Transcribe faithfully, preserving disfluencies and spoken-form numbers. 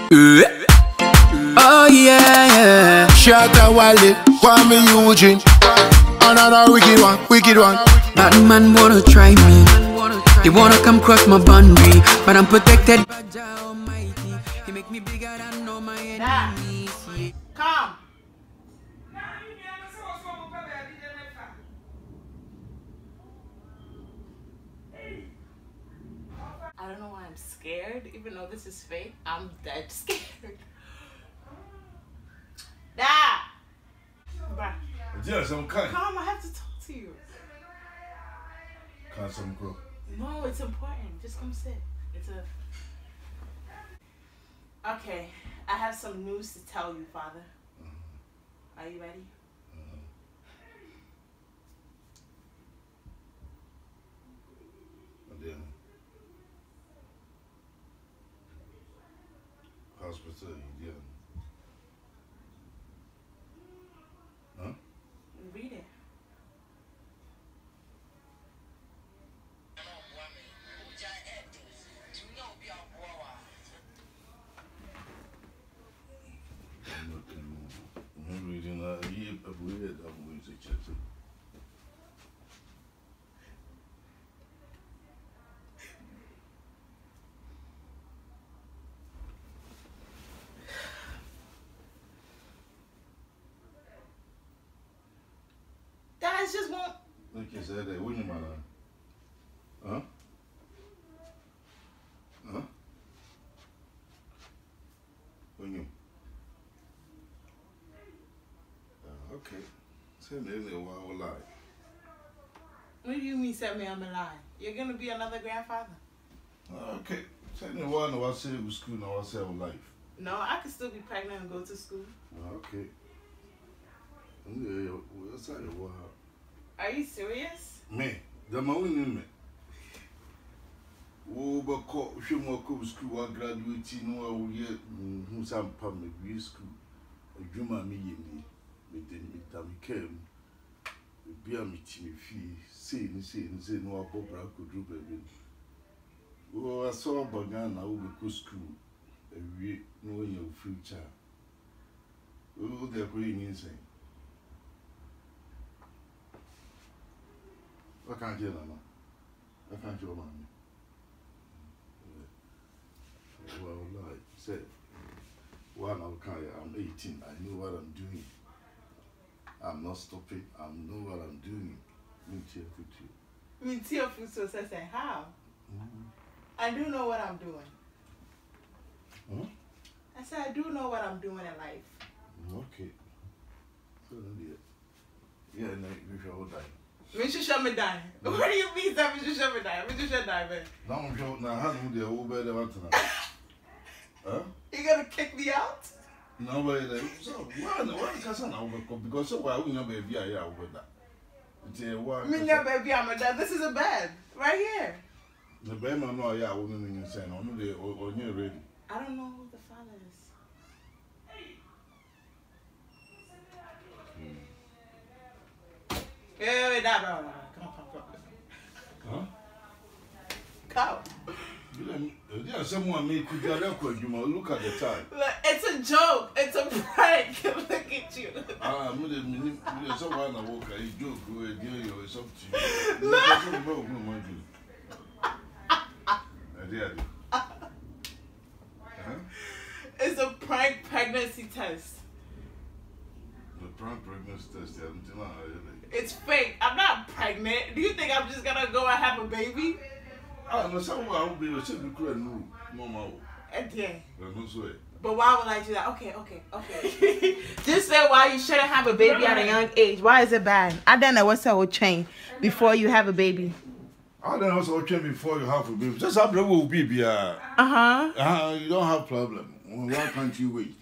Oh yeah, yeah. Shatta Wale, Kwame Eugene. Another wicked one, wicked one. Bad man wanna try me. They wanna come cross my boundary, but I'm protected by Jah Almighty. He make me bigger than all my enemies. Yeah. Come. I don't know why I'm scared, even though this is fake. I'm dead scared. Dad! Bruh. Yes, I'm kind. Come, I have to talk to you. Can't some grow. No, it's important. Just come sit. It's a... Okay, I have some news to tell you, Father. Mm-hmm. Are you ready? Mm-hmm. And then... Hospital, yeah. Huh? Read it. I'm reading that. Yeah, I'm reading that. I'm going to check it. Guys, just won't. Like you said, that when you man, huh? Huh? When you? Uh, okay. Send me a while lie. What do you mean, set me on the line? You're gonna be another grandfather? Uh, okay. Send me one. I say with school. Now I say with life. No, I could still be pregnant and go to school. Uh, okay. Yeah, what's that? Wow. Are you serious? Me, the man in me. Oh, but call she more come school. I graduate. No, I will get who some public school. A Juma me me. Me then me time came. Be a me me fee. Say ni say ni say no abo bra ko do baby. Oh, I saw Bagana who go school. Every no in your future. Oh, they're going insane. I can't hear that, man. I can't hear man. Well, like I said, one I'm eighteen. I know what I'm doing. I'm not stopping. I know what I'm doing. Me too, you. Me too, so say how? Mm-hmm. I do know what I'm doing. Huh? I said I do know what I'm doing in life. Okay. So then, yeah, and then we shall die. Me should show me die. What do you mean that me should show me die? Me should show die, man. Now, now, how do they all better want to know? Huh? You gonna kick me out? No, but so why no? Why can't I now? Because so why we not baby I have with that. It's a why. Me not baby, I'm a dad. This is a bed right here. The baby man know yeah, we don't say no. No, they or you ready. I don't know who the father is. Yeah, wait, that bro. Come on, come on, come on. Huh? Come. Yeah, someone made could you record you look at the time. Look, it's a joke. It's a prank. Look at you. Ah, me the me someone na walk a joke we dey you is up to you. Look. It's a prank pregnancy test. The prank pregnancy test, yeah, it's fake. I'm not pregnant. Do you think I'm just gonna go and have a baby? Ah, no, someone I will be a simple crew and no, mama. Yeah. No, so but why would I do that? Okay, okay, okay. Just say why you shouldn't have a baby at a young age. Why is it bad? I don't know what's our chain before you have a baby. I don't know what's our chain before you have a baby. Just have a little baby. Uh huh. Uh, you don't have problem. Why can't you wait?